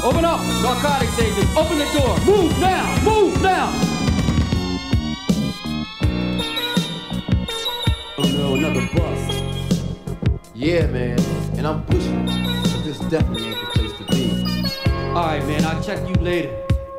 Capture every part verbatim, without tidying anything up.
Open up! Narcotics agents, open the door! Move now! Move now! Oh no, another bus. Yeah, man, and I'm pushing it, so this definitely ain't the place to be. Alright, man, I'll check you later.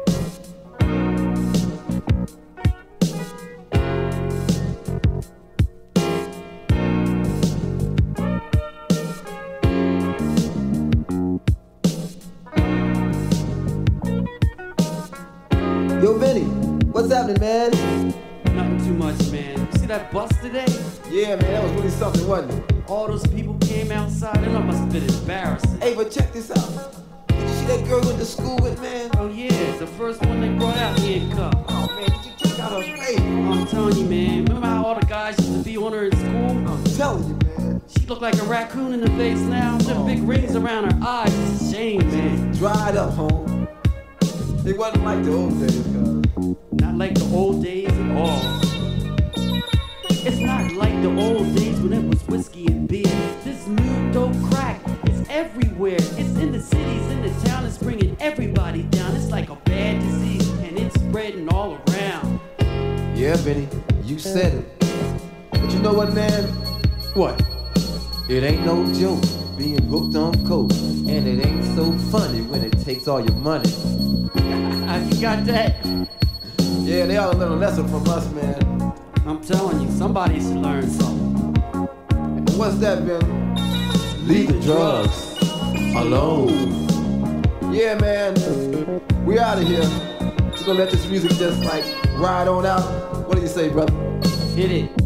Yo, Vinny, what's happening, man? Nothing too much, man. You see that bus today? Yeah, man, that was really something, wasn't it? All those people came outside, and that must have been embarrassing. Hey, but check this out. Did you see that girl you went to school with, man? Oh yeah, the first one they brought out handcuffed. Oh, man, did you check out her face? I'm telling you, man. Remember how all the guys used to be on her in school? I'm telling you, man. She looked like a raccoon in the face now. With oh, big rings around her eyes. It's a shame, man. Dried up, home. It wasn't like the old days, cuz. Not like the old days at all. It's not like the old days when it was whiskey and beer. This new dope crack is everywhere. It's in the cities, in the town. It's bringing everybody down. It's like a bad disease, and it's spreading all around. Yeah, Benny, you said it. But you know what, man? What? It ain't no joke being hooked on coke, and it ain't so funny when it takes all your money. You got that? Yeah, they ought to learn a lesson from us, man. I'm telling you, somebody should learn something. And what's that, Ben? Leave the drugs alone. Yeah, man, we out of here. We're gonna let this music just like ride on out. What do you say, brother? Hit it.